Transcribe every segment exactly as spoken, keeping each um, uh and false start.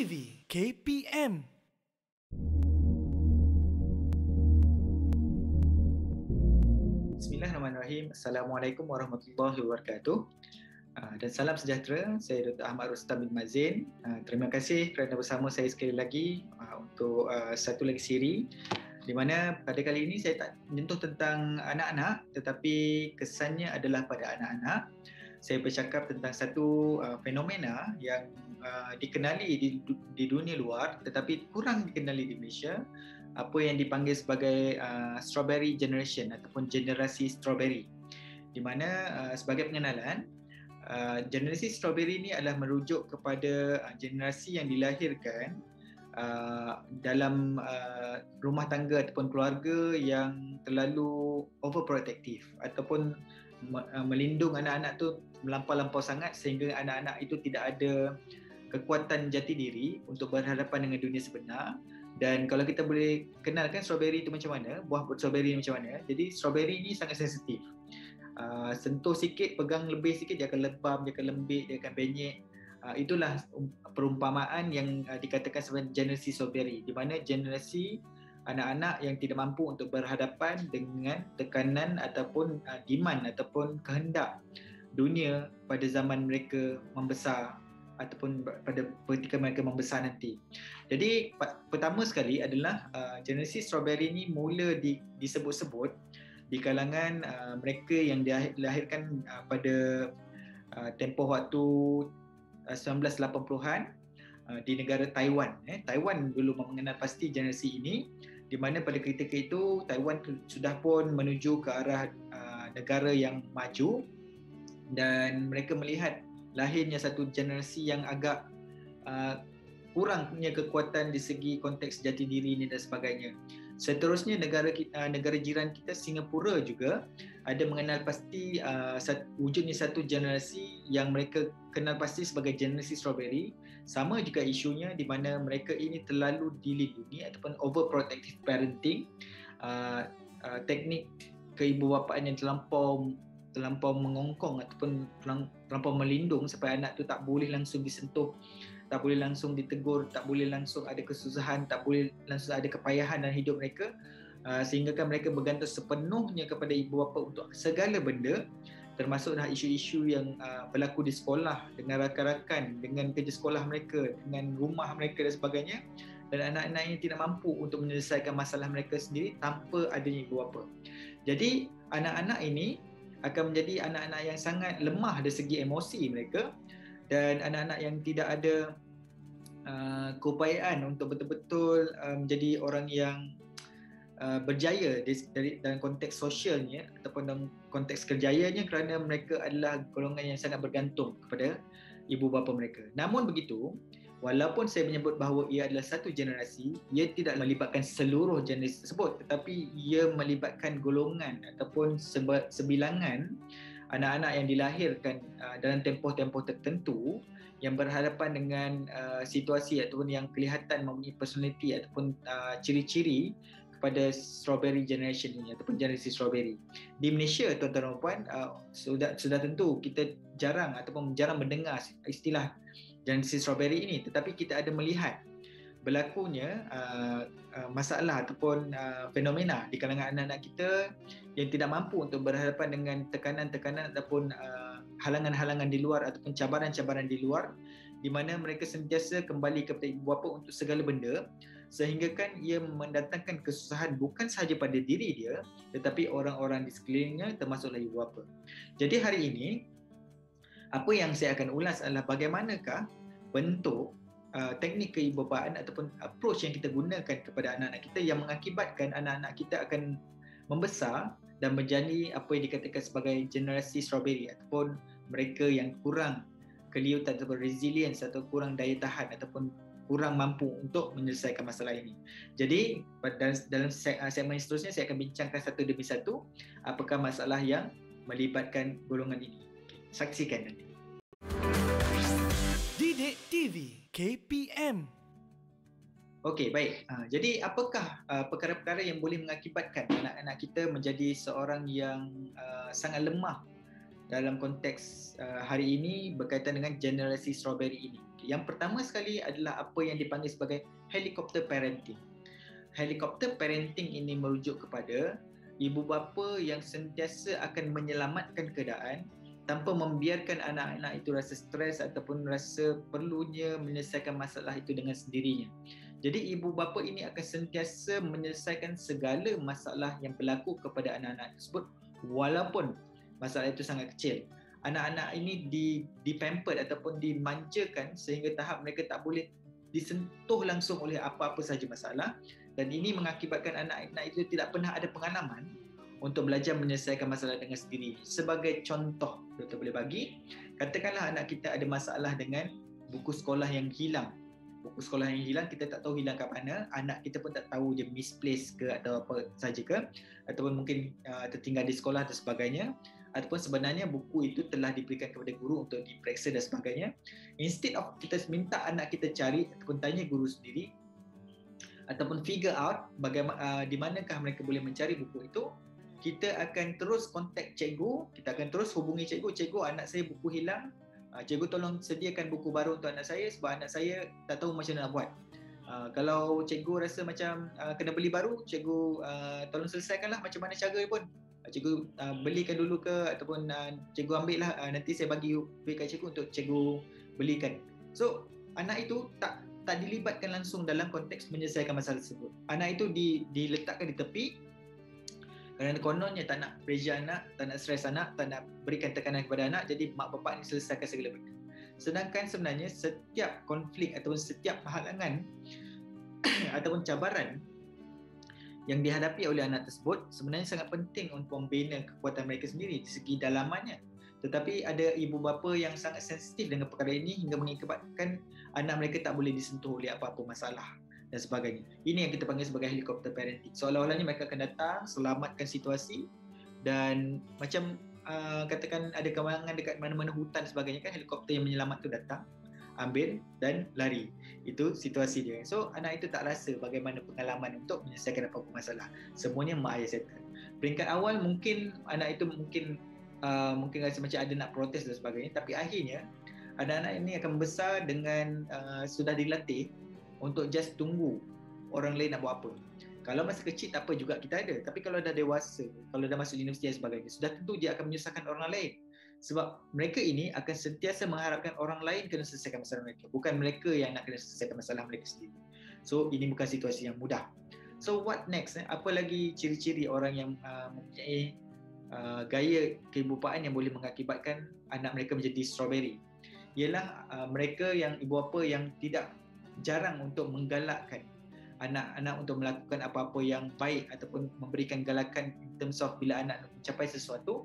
T V K P M. Bismillahirrahmanirrahim. Assalamualaikum warahmatullahi wabarakatuh. Uh, dan salam sejahtera. Saya Doktor Ahmad Rustam bin Mazin. Uh, terima kasih kerana bersama saya sekali lagi uh, untuk uh, satu lagi siri di mana pada kali ini saya tak menyentuh tentang anak-anak, tetapi kesannya adalah pada anak-anak. Saya bercakap tentang satu uh, fenomena yang uh, dikenali di, di dunia luar tetapi kurang dikenali di Malaysia, apa yang dipanggil sebagai uh, strawberry generation ataupun generasi strawberry, di mana uh, sebagai pengenalan, uh, generasi strawberry ini adalah merujuk kepada uh, generasi yang dilahirkan uh, dalam uh, rumah tangga ataupun keluarga yang terlalu overprotective ataupun melindung anak-anak tu melampau-lampau sangat sehingga anak-anak itu tidak ada kekuatan jati diri untuk berhadapan dengan dunia sebenar. Dan kalau kita boleh kenalkan strawberry itu macam mana, buah strawberry macam mana. Jadi strawberry ni sangat sensitif. Uh, sentuh sikit, pegang lebih sikit dia akan lebam, dia akan lembik, dia akan benyek. Uh, itulah perumpamaan yang uh, dikatakan sebagai generasi strawberry, di mana generasi anak-anak yang tidak mampu untuk berhadapan dengan tekanan ataupun uh, demand ataupun kehendak dunia pada zaman mereka membesar ataupun pada ketika mereka membesar nanti. Jadi pertama sekali adalah uh, generasi strawberry ni mula di, disebut-sebut di kalangan uh, mereka yang dilahirkan uh, pada uh, tempoh waktu uh, sembilan belas lapan puluhan di negara Taiwan. Eh, Taiwan dulu mengenal pasti generasi ini, di mana pada ketika itu Taiwan sudah pun menuju ke arah uh, negara yang maju dan mereka melihat lahirnya satu generasi yang agak uh, kurang punya kekuatan di segi konteks jati diri ini dan sebagainya. Seterusnya negara kita, negara jiran kita Singapura juga ada mengenal pasti uh, sat, wujudnya satu generasi yang mereka kenal pasti sebagai generasi strawberry. Sama juga isunya di mana mereka ini terlalu dilindungi ataupun overprotective parenting, uh, uh, teknik keibubapaan yang terlampau terlampau mengongkong ataupun terlampau melindung sampai anak tu tak boleh langsung disentuh, tak boleh langsung ditegur, tak boleh langsung ada kesusahan, tak boleh langsung ada kepayahan dalam hidup mereka, uh, sehingga kan mereka bergantung sepenuhnya kepada ibu bapa untuk segala benda, termasuklah isu-isu yang uh, berlaku di sekolah dengan rakan-rakan, dengan kerja sekolah mereka, dengan rumah mereka dan sebagainya. Dan anak-anak ini tidak mampu untuk menyelesaikan masalah mereka sendiri tanpa adanya ibu bapa. Jadi anak-anak ini akan menjadi anak-anak yang sangat lemah dari segi emosi mereka, dan anak-anak yang tidak ada uh, keupayaan untuk betul-betul uh, menjadi orang yang uh, berjaya dari, dalam konteks sosialnya ataupun dalam konteks kerjayanya, kerana mereka adalah golongan yang sangat bergantung kepada ibu bapa mereka. Namun begitu, walaupun saya menyebut bahawa ia adalah satu generasi, ia tidak melibatkan seluruh generasi tersebut, tetapi ia melibatkan golongan ataupun sebilangan anak-anak yang dilahirkan uh, dalam tempoh-tempoh tertentu yang berhadapan dengan uh, situasi ataupun yang kelihatan mempunyai personality ataupun uh, ciri-ciri kepada strawberry generation ini ataupun generasi strawberry. Di Malaysia, tuan-tuan dan puan, uh, sudah sudah tentu kita jarang ataupun jarang mendengar istilah generasi strawberry ini, tetapi kita ada melihat berlakunya uh, uh, masalah ataupun uh, fenomena di kalangan anak-anak kita yang tidak mampu untuk berhadapan dengan tekanan-tekanan ataupun uh, halangan-halangan di luar ataupun cabaran-cabaran di luar, di mana mereka sentiasa kembali kepada ibu bapa untuk segala benda, sehingga kan ia mendatangkan kesusahan bukan sahaja pada diri dia tetapi orang-orang di sekelilingnya, termasuklah ibu bapa. Jadi hari ini apa yang saya akan ulas adalah bagaimanakah bentuk uh, teknik keibubapaan ataupun approach yang kita gunakan kepada anak-anak kita yang mengakibatkan anak-anak kita akan membesar dan menjadi apa yang dikatakan sebagai generasi strawberry ataupun mereka yang kurang keliutan ataupun resilience atau kurang daya tahan ataupun kurang mampu untuk menyelesaikan masalah ini. Jadi dalam segmen seterusnya saya akan bincangkan satu demi satu apakah masalah yang melibatkan golongan ini. Saksikan nanti. Didik T V K P M. Okey, baik. Uh, jadi apakah uh, perkara-perkara yang boleh mengakibatkan anak-anak kita menjadi seorang yang uh, sangat lemah dalam konteks uh, hari ini berkaitan dengan generasi strawberry ini. Yang pertama sekali adalah apa yang dipanggil sebagai helicopter parenting. Helicopter parenting ini merujuk kepada ibu bapa yang sentiasa akan menyelamatkan keadaan tanpa membiarkan anak-anak itu rasa stres ataupun rasa perlunya menyelesaikan masalah itu dengan sendirinya. Jadi ibu bapa ini akan sentiasa menyelesaikan segala masalah yang berlaku kepada anak-anak tersebut walaupun masalah itu sangat kecil. Anak-anak ini di dipamper ataupun dimanjakan sehingga tahap mereka tak boleh disentuh langsung oleh apa-apa sahaja masalah, dan ini mengakibatkan anak-anak itu tidak pernah ada pengalaman untuk belajar menyelesaikan masalah dengan sendiri. Sebagai contoh, doktor boleh bagi, katakanlah anak kita ada masalah dengan buku sekolah yang hilang. Buku sekolah yang hilang, kita tak tahu hilang kat mana, anak kita pun tak tahu dia misplace ke atau apa saja ke, ataupun mungkin uh, tertinggal di sekolah dan sebagainya, ataupun sebenarnya buku itu telah diberikan kepada guru untuk diperiksa dan sebagainya. Instead of kita minta anak kita cari ataupun tanya guru sendiri ataupun figure out bagaimana uh, di manakah mereka boleh mencari buku itu, kita akan terus kontak cikgu, kita akan terus hubungi cikgu, cikgu anak saya buku hilang, uh, cikgu tolong sediakan buku baru untuk anak saya sebab anak saya tak tahu macam mana nak buat. Uh, kalau cikgu rasa macam uh, kena beli baru, cikgu uh, tolong selesaikanlah macam mana cara pun. Cikgu uh, belikan dulu ke ataupun uh, cikgu ambil lah, uh, nanti saya bagi duit kat cikgu untuk cikgu belikan. So anak itu tak tak dilibatkan langsung dalam konteks menyelesaikan masalah tersebut. Anak itu di, diletakkan di tepi kerana kononnya tak nak pressure anak, tak nak stres anak, tak nak berikan tekanan kepada anak, jadi mak bapak ni selesaikan segala benda. Sedangkan sebenarnya setiap konflik ataupun setiap halangan ataupun cabaran yang dihadapi oleh anak tersebut sebenarnya sangat penting untuk membina kekuatan mereka sendiri di segi dalamannya. Tetapi ada ibu bapa yang sangat sensitif dengan perkara ini hingga mengakibatkan anak mereka tak boleh disentuh oleh apa-apa masalah dan sebagainya. Ini yang kita panggil sebagai helicopter parenting. Seolah-olahnya mereka akan datang, selamatkan situasi, dan macam uh, katakan ada kewangan dekat mana-mana hutan sebagainya kan, helikopter yang menyelamat tu datang, ambil dan lari. Itu situasi dia. So anak itu tak rasa bagaimana pengalaman untuk menyelesaikan apa-apa masalah. Semuanya mak ayah settle. Peringkat awal mungkin anak itu mungkin uh, mungkin rasa macam ada nak protes dan sebagainya, tapi akhirnya anak-anak ini akan besar dengan uh, sudah dilatih untuk just tunggu orang lain nak buat apa. Kalau masa kecil tak apa juga kita ada, tapi kalau dah dewasa, kalau dah masuk universiti dan sebagainya, sudah tentu dia akan menyusahkan orang lain. Sebab mereka ini akan sentiasa mengharapkan orang lain kena selesaikan masalah mereka, bukan mereka yang nak kena selesaikan masalah mereka sendiri. So ini bukan situasi yang mudah. So what next? Eh? Apa lagi ciri-ciri orang yang uh, mempunyai uh, gaya keibupaan yang boleh mengakibatkan anak mereka menjadi strawberry? Ialah uh, mereka yang ibu bapa yang tidak jarang untuk menggalakkan anak-anak untuk melakukan apa-apa yang baik ataupun memberikan galakan in terms of bila anak mencapai sesuatu,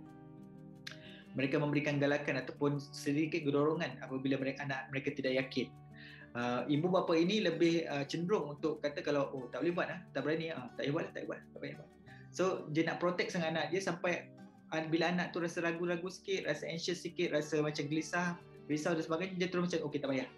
mereka memberikan galakan ataupun sedikit dorongan apabila mereka, anak mereka tidak yakin. Uh, ibu bapa ini lebih uh, cenderung untuk kata kalau oh tak boleh buat ah, tak berani ah, tak boleh buat, tak boleh buat, tak boleh buat. So dia nak protect sangat anak dia sampai uh, bila anak tu rasa ragu-ragu sikit, rasa anxious sikit, rasa macam gelisah, risau dan sebagainya, dia terus macam okey tak payah.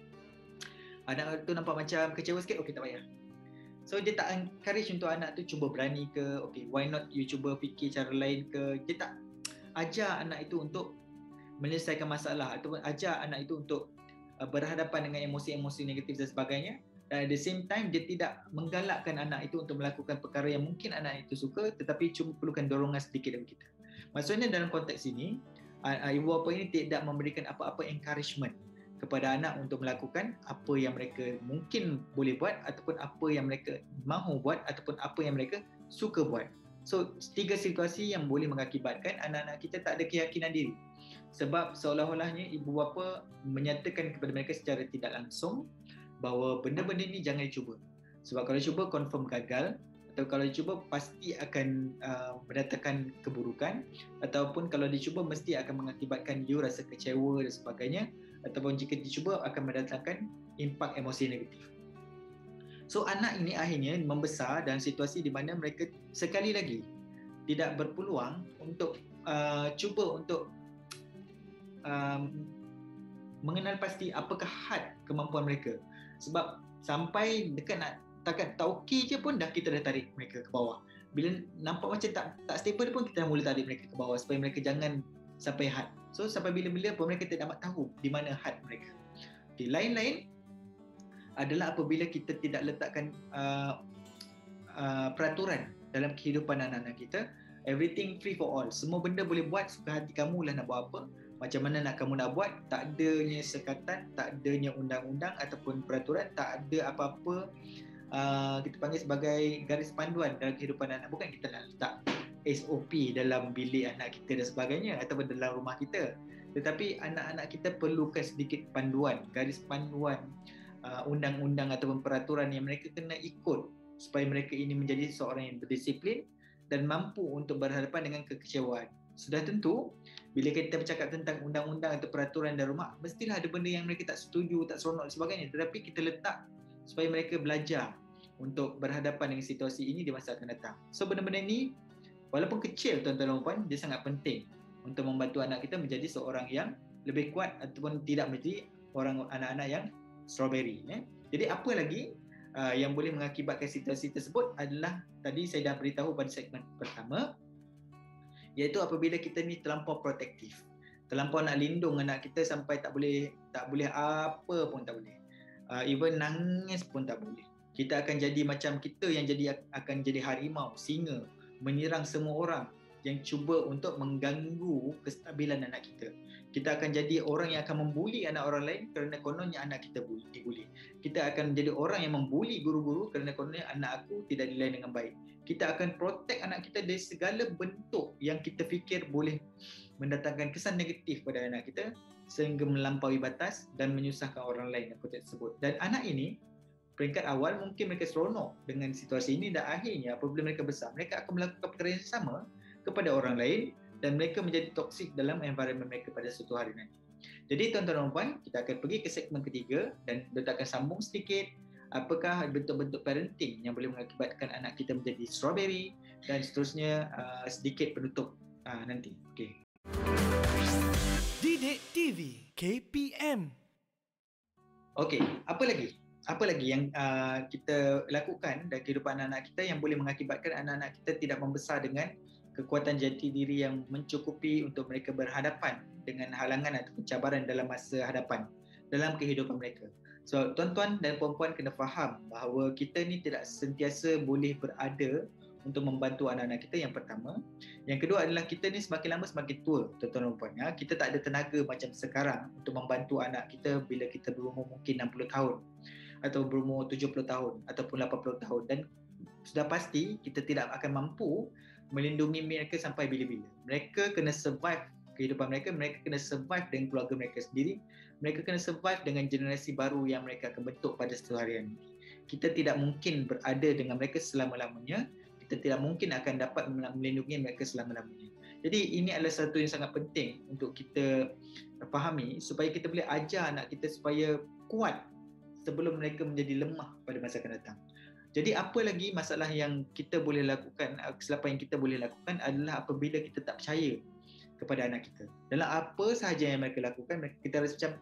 Anak tu nampak macam kecewa sikit, okey tak payah. So dia tak encourage untuk anak tu cuba berani ke, okey why not you cuba fikir cara lain ke. Dia tak ajar anak itu untuk menyelesaikan masalah ataupun ajar anak itu untuk uh, berhadapan dengan emosi-emosi negatif dan sebagainya. Dan at the same time dia tidak menggalakkan anak itu untuk melakukan perkara yang mungkin anak itu suka, tetapi cuma perlukan dorongan sedikit dari kita. Maksudnya dalam konteks ini, uh, ibu bapa ini tidak memberikan apa-apa encouragement kepada anak untuk melakukan apa yang mereka mungkin boleh buat ataupun apa yang mereka mahu buat ataupun apa yang mereka suka buat. So, tiga situasi yang boleh mengakibatkan anak-anak kita tak ada keyakinan diri. Sebab seolah-olahnya ibu bapa menyatakan kepada mereka secara tidak langsung bahawa benda-benda ni jangan dicuba. Sebab kalau cuba confirm gagal, atau kalau dicuba pasti akan uh, mendatangkan keburukan, ataupun kalau dicuba mesti akan mengakibatkan you rasa kecewa dan sebagainya, ataupun jika dicuba akan mendatangkan impak emosi negatif. So anak ini akhirnya membesar dalam situasi di mana mereka sekali lagi tidak berpeluang untuk uh, cuba untuk um, mengenal pasti apakah had kemampuan mereka. Sebab sampai dekat nak takat tak okey je pun dah kita dah tarik mereka ke bawah. Bila nampak macam tak tak stable pun kita dah mula tarik mereka ke bawah supaya mereka jangan sampai had. So sampai bila-bila pun mereka tidak dapat tahu di mana had mereka. Okay, lain-lain adalah apabila kita tidak letakkan uh, uh, peraturan dalam kehidupan anak-anak kita. Everything free for all. Semua benda boleh buat, suka hati kamu lah nak buat apa. Macam mana nak kamu nak buat, tak adanya sekatan, tak adanya undang-undang ataupun peraturan, tak ada apa-apa uh, kita panggil sebagai garis panduan dalam kehidupan anak. Bukan kita nak letak S O P dalam bilik anak kita dan sebagainya ataupun dalam rumah kita. Tetapi anak-anak kita perlukan sedikit panduan, garis panduan, uh, undang-undang ataupun peraturan yang mereka kena ikut supaya mereka ini menjadi seorang yang berdisiplin dan mampu untuk berhadapan dengan kekecewaan. Sudah tentu, bila kita bercakap tentang undang-undang atau peraturan dalam rumah, mestilah ada benda yang mereka tak setuju, tak seronok dan sebagainya. Tetapi kita letak supaya mereka belajar untuk berhadapan dengan situasi ini di masa akan datang. So benda-benda ni, walaupun kecil tuan-tuan dan puan, dia sangat penting untuk membantu anak kita menjadi seorang yang lebih kuat ataupun tidak menjadi orang anak-anak yang strawberry. Eh? Jadi apa lagi uh, yang boleh mengakibatkan situasi tersebut adalah tadi saya dah beritahu pada segmen pertama, iaitu apabila kita ni terlampau protektif, terlampau nak lindung anak kita sampai tak boleh tak boleh apa pun tak boleh, uh, even nangis pun tak boleh. Kita akan jadi macam kita yang jadi akan jadi harimau, singa, menyerang semua orang yang cuba untuk mengganggu kestabilan anak kita. Kita akan jadi orang yang akan membuli anak orang lain kerana kononnya anak kita dibuli. Kita akan jadi orang yang membuli guru-guru kerana kononnya anak aku tidak dinilai dengan baik. Kita akan protect anak kita dari segala bentuk yang kita fikir boleh mendatangkan kesan negatif pada anak kita sehingga melampaui batas dan menyusahkan orang lain dalam konteks tersebut. Dan anak ini, peringkat awal mungkin mereka seronok dengan situasi ini dan akhirnya apabila mereka besar, mereka akan melakukan perkara yang sama kepada orang lain dan mereka menjadi toksik dalam environment mereka pada suatu hari nanti. Jadi tuan-tuan dan puan, kita akan pergi ke segmen ketiga dan kita akan sambung sedikit apakah bentuk-bentuk parenting yang boleh mengakibatkan anak kita menjadi strawberry dan seterusnya uh, sedikit penutup uh, nanti. Okey. Didik T V K P M. Okey, apa lagi? Apa lagi yang uh, kita lakukan dalam kehidupan anak-anak kita yang boleh mengakibatkan anak-anak kita tidak membesar dengan kekuatan jati diri yang mencukupi untuk mereka berhadapan dengan halangan atau cabaran dalam masa hadapan dalam kehidupan mereka. So, tuan-tuan dan puan-puan kena faham bahawa kita ni tidak sentiasa boleh berada untuk membantu anak-anak kita, yang pertama. Yang kedua adalah kita ni semakin lama semakin tua, tuan-tuan dan puan. Ya. Kita tak ada tenaga macam sekarang untuk membantu anak kita bila kita berumur mungkin enam puluh tahun atau berumur tujuh puluh tahun ataupun lapan puluh tahun, dan sudah pasti kita tidak akan mampu melindungi mereka sampai bila-bila. Mereka kena survive kehidupan mereka, mereka kena survive dengan keluarga mereka sendiri, mereka kena survive dengan generasi baru yang mereka akan bentuk pada satu hari nanti. Kita tidak mungkin berada dengan mereka selama-lamanya, kita tidak mungkin akan dapat melindungi mereka selama-lamanya. Jadi ini adalah satu yang sangat penting untuk kita fahami supaya kita boleh ajar anak kita supaya kuat sebelum mereka menjadi lemah pada masa akan datang. Jadi apa lagi masalah yang kita boleh lakukan, kesilapan yang kita boleh lakukan adalah apabila kita tak percaya kepada anak kita. Dalam apa sahaja yang mereka lakukan, kita rasa macam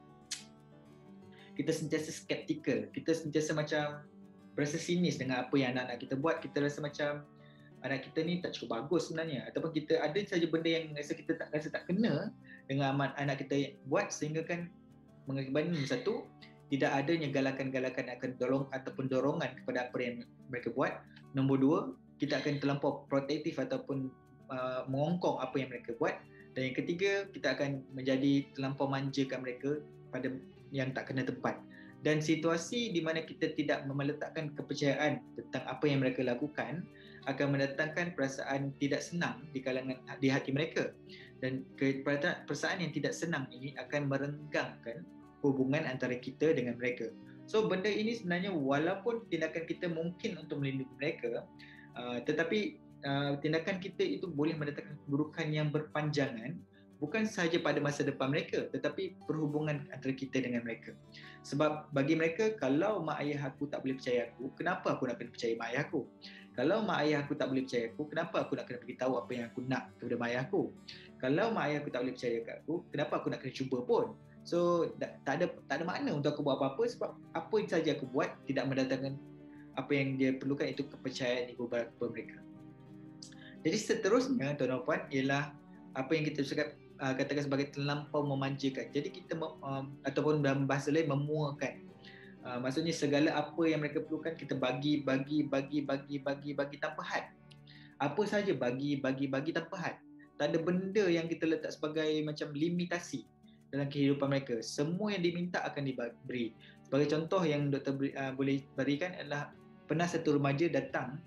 kita sentiasa skeptikal, kita sentiasa macam berasa sinis dengan apa yang anak-anak kita buat, kita rasa macam anak kita ni tak cukup bagus sebenarnya, ataupun kita ada saja benda yang rasa kita tak rasa tak kena dengan amat anak kita buat sehingga kan mengakibatkan satu, tidak adanya galakan-galakan akan dorong ataupun dorongan kepada apa yang mereka buat. Nombor dua, kita akan terlampau protektif ataupun uh, mengongkong apa yang mereka buat. Dan yang ketiga, kita akan menjadi terlampau manjakan mereka pada yang tak kena tempat. Dan situasi di mana kita tidak meletakkan kepercayaan tentang apa yang mereka lakukan akan mendatangkan perasaan tidak senang di kalangan di hati mereka. Dan perasaan yang tidak senang ini akan merenggangkan hubungan antara kita dengan mereka. So benda ini sebenarnya walaupun tindakan kita mungkin untuk melindungi mereka, uh, tetapi uh, tindakan kita itu boleh mendatangkan keburukan yang berpanjangan, bukan sahaja pada masa depan mereka, tetapi perhubungan antara kita dengan mereka. Sebab bagi mereka, kalau mak ayah aku tak boleh percaya aku, kenapa aku nak kena percaya mak ayah aku? Kalau mak ayah aku tak boleh percaya aku, kenapa aku nak kena beritahu apa yang aku nak kepada mak ayah aku? Kalau mak ayah aku tak boleh percaya kat aku, kenapa aku nak kena cuba pun? So tak ada tak ada makna untuk aku buat apa-apa, sebab apa yang saja aku buat tidak mendatangkan apa yang dia perlukan, itu kepercayaan ibu bapa mereka. Jadi seterusnya tuan-tuan puan ialah apa yang kita cakap uh, katakan sebagai terlampau memanjakan. Jadi kita um, ataupun dalam bahasa lain memuakan. Uh, maksudnya segala apa yang mereka perlukan kita bagi, bagi, bagi, bagi, bagi, bagi tanpa had. Apa saja bagi, bagi, bagi tanpa had. Tak ada benda yang kita letak sebagai macam limitasi dalam kehidupan mereka. Semua yang diminta akan diberi. Sebagai contoh yang doktor beri, uh, boleh berikan adalah pernah satu remaja datang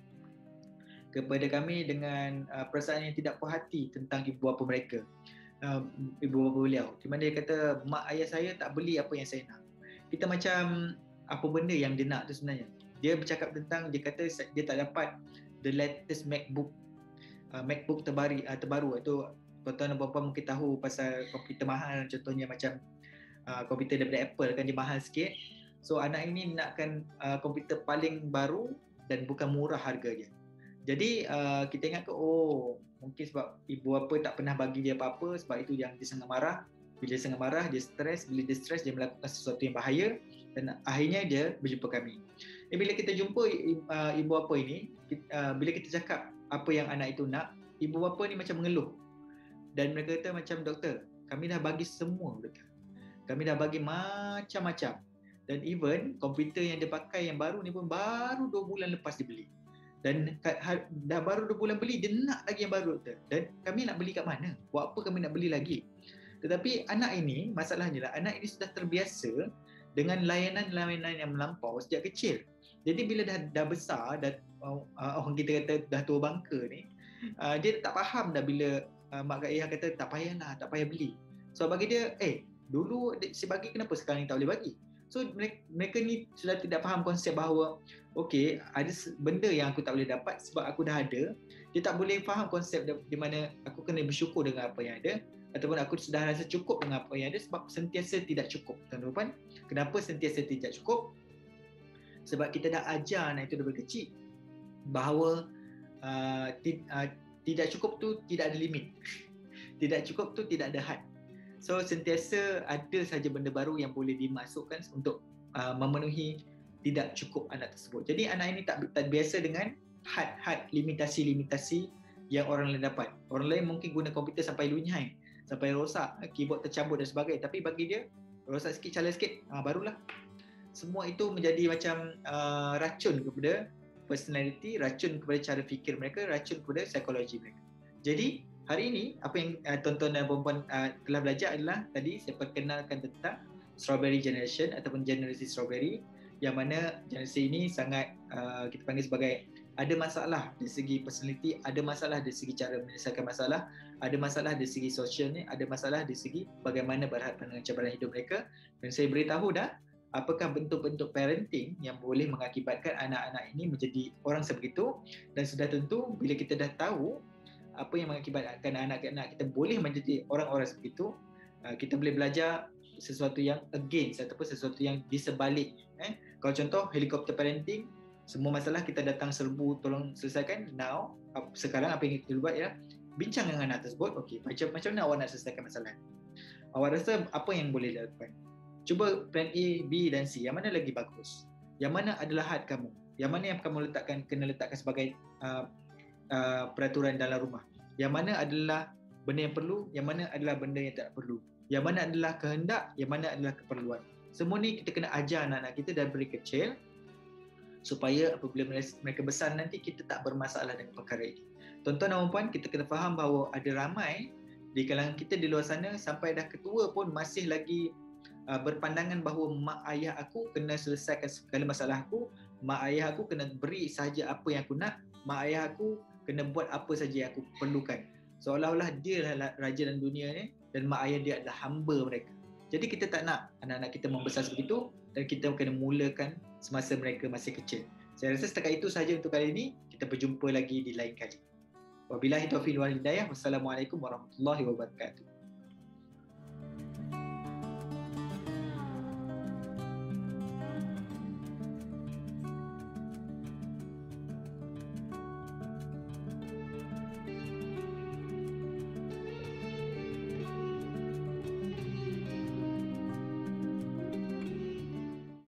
kepada kami dengan uh, perasaan yang tidak puas hati tentang ibu bapa mereka. Uh, ibu bapa beliau. Di mana dia kata, mak ayah saya tak beli apa yang saya nak. Kita macam, apa benda yang dia nak tu sebenarnya? Dia bercakap tentang, dia kata dia tak dapat the latest MacBook. Uh, MacBook terbaru, uh, terbaru itu tuan-tuan dan puan-puan mungkin tahu pasal komputer mahal, contohnya macam uh, komputer daripada Apple kan dia mahal sikit. So anak ini nakkan uh, komputer paling baru dan bukan murah harganya. Jadi uh, kita ingat ke, oh mungkin sebab ibu bapa tak pernah bagi dia apa-apa, sebab itu yang dia sangat marah. Bila dia sangat marah, dia stres. Bila dia stres, dia melakukan sesuatu yang bahaya dan akhirnya dia berjumpa kami. Eh, bila kita jumpa uh, ibu bapa ini, kita, uh, bila kita cakap apa yang anak itu nak, ibu bapa ni macam mengeluh. Dan mereka kata macam, doktor, kami dah bagi semua, doktor. Kami dah bagi macam-macam. Dan even komputer yang dia pakai yang baru ni pun baru dua bulan lepas dibeli. Dan dah baru dua bulan beli, dia nak lagi yang baru, doktor. Dan kami nak beli kat mana? Buat apa kami nak beli lagi? Tetapi anak ini, masalahnya lah, anak ini sudah terbiasa dengan layanan-layanan yang melampau sejak kecil. Jadi bila dah, dah besar, dah, uh, orang kita kata dah tua bangka ni, uh, dia tak faham dah bila uh, mak ayah kata tak payahlah, tak payah beli. So bagi dia, eh dulu saya bagi, kenapa sekarang ni tak boleh bagi? So mereka, mereka ni sudah tidak faham konsep bahawa okey, ada benda yang aku tak boleh dapat sebab aku dah ada. Dia tak boleh faham konsep di, di mana aku kena bersyukur dengan apa yang ada, ataupun aku sudah rasa cukup dengan apa yang ada sebab sentiasa tidak cukup. Tuan-tuan, kenapa sentiasa tidak cukup? Sebab kita dah ajar anak itu daripada kecil bahawa uh, ti, uh, tidak cukup tu tidak ada limit. Tidak cukup tu tidak ada had. So sentiasa ada saja benda baru yang boleh dimasukkan untuk uh, memenuhi tidak cukup anak tersebut. Jadi anak ini tak, tak biasa dengan had-had, limitasi-limitasi yang orang lain dapat. Orang lain mungkin guna komputer sampai lunyai, sampai rosak, keyboard tercabut dan sebagainya. Tapi bagi dia, rosak sikit, calar sikit, ah, barulah. Semua itu menjadi macam uh, racun kepada personality, racun kepada cara fikir mereka, racun kepada psikologi mereka. Jadi hari ini apa yang uh, tuan-tuan dan puan-puan uh, telah belajar adalah tadi saya perkenalkan tentang strawberry generation ataupun generasi strawberry, yang mana generasi ini sangat uh, kita panggil sebagai ada masalah dari segi personality, ada masalah dari segi cara menyelesaikan masalah, ada masalah dari segi sosialnya, ada masalah dari segi bagaimana berhadapan dengan cabaran hidup mereka. Dan saya beritahu dah apakah bentuk-bentuk parenting yang boleh mengakibatkan anak-anak ini menjadi orang sebegitu. Dan sudah tentu bila kita dah tahu apa yang mengakibatkan anak-anak kita boleh menjadi orang-orang sebegitu, kita boleh belajar sesuatu yang against ataupun sesuatu yang di sebaliknya. Eh? Kalau contoh helikopter parenting, semua masalah kita datang serbu tolong selesaikan. Now, sekarang apa yang kita buat ialah bincang dengan anak tersebut. Okey, macam macam mana awak nak selesaikan masalah? Awak rasa apa yang boleh dilakukan? Cuba plan A, B dan C. Yang mana lagi bagus? Yang mana adalah had kamu? Yang mana yang kamu letakkan kena letakkan sebagai uh, uh, peraturan dalam rumah? Yang mana adalah benda yang perlu? Yang mana adalah benda yang tak perlu? Yang mana adalah kehendak? Yang mana adalah keperluan? Semua ni kita kena ajar anak-anak kita dari kecil supaya apabila mereka besar nanti kita tak bermasalah dengan perkara ini. Tuan-tuan dan puan, kita kena faham bahawa ada ramai di kalangan kita di luar sana sampai dah ketua pun masih lagi uh, berpandangan bahawa mak ayah aku kena selesaikan segala masalah aku, mak ayah aku kena beri sahaja apa yang aku nak, mak ayah aku kena buat apa saja yang aku perlukan. Seolah-olah dia lah raja dalam dunia ni dan mak ayah dia adalah hamba mereka. Jadi kita tak nak anak-anak kita membesar sebegitu dan kita kena mulakan semasa mereka masih kecil. Saya rasa setakat itu sahaja untuk kali ini. Kita berjumpa lagi di lain kali. Wabillahi taufiq wal hidayah. Wassalamualaikum warahmatullahi wabarakatuh.